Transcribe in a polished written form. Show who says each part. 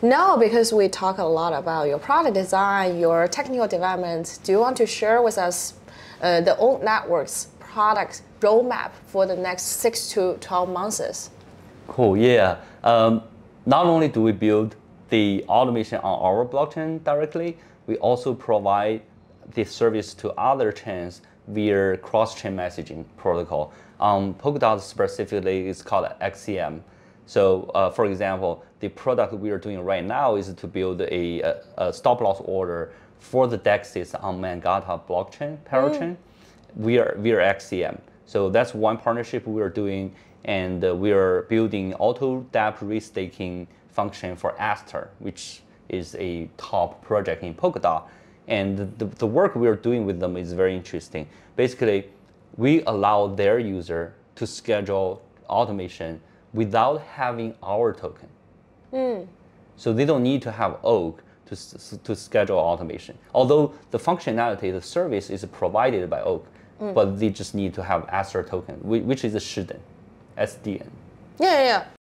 Speaker 1: No, because we talk a lot about your product design, your technical development. Do you want to share with us the old network's product roadmap for the next 6 to 12 months?
Speaker 2: Cool, yeah. Not only do we build the automation on our blockchain directly, we also provide this service to other chains via cross-chain messaging protocol. Polkadot specifically is called XCM. So, for example, the product we are doing right now is to build a stop-loss order for the DEXs on Mangata blockchain, parachain, via XCM. So that's one partnership we are doing, and we are building auto-dApp restaking function for Aster, which is a top project in Polkadot. And the work we are doing with them is very interesting. Basically, we allow their user to schedule automation without having our token. So they don't need to have Oak to schedule automation. Although the functionality, the service is provided by Oak, but they just need to have Aster token, which is a SDN.
Speaker 1: Yeah.